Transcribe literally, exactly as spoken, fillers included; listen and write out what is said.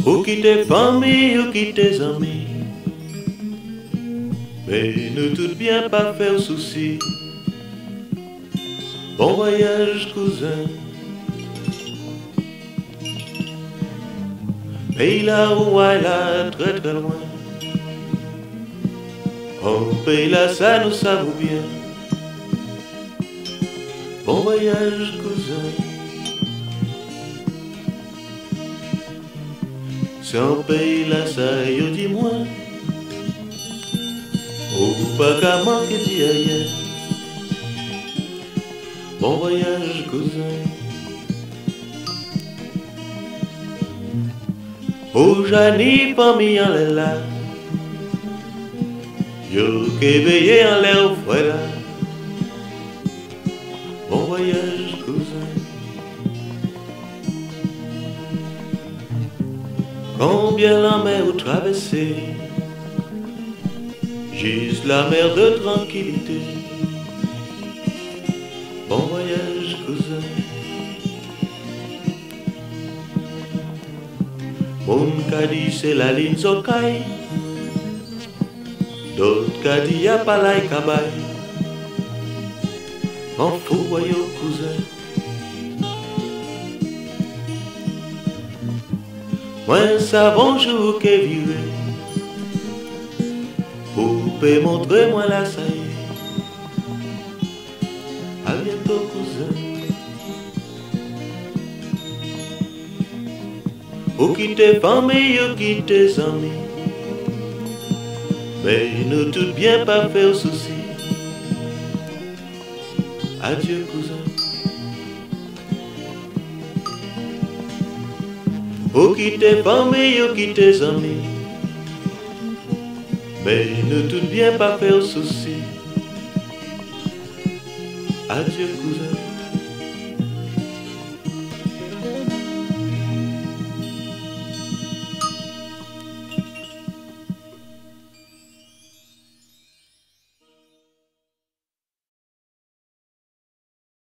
Ou qui tes familles, ou qui tes amis. Mais nous tout bien pas faire souci. Bon voyage cousin. Pays là où elle là très très loin. Oh pays là ça nous savons bien. Bon voyage cousin. C'est un pays là ça yo dis-moi. Ou pas qu'à manquer d'y ailleurs. Bon voyage cousin. Ou j'ani famille en l'air là. Yo qu'éveillé en l'air frais là. Bon voyage cousin. Combien la mer ou traversé. Juste la mer de tranquillité. Bon voyage cousin. Mon qu'a dit c'est la ligne Zokai. D'autres qu'a dit y'a pas la cabay. M'en fous voyons cousin. Moi savons jour qu'est viré. Poupée montrez-moi la saille. À bientôt cousin. Ou qui tes familles, ou qui tes amis. Mais nous tout bien pas faire souci. Adieu cousin. Ou qui tes familles, ou qui tes amis. Mais nous tout bien pas faire souci. Adieu cousin.